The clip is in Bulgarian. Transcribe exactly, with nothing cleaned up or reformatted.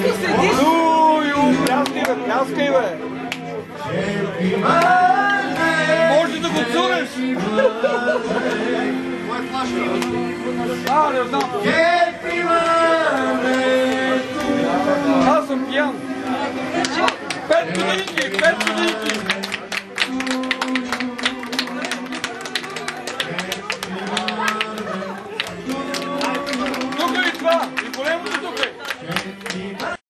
да седиш? Уйо, пляскай бе, пляскай бе! Може да го цунеш! А, не знам! Аз съм пиян! Пет годинки, пет годинки!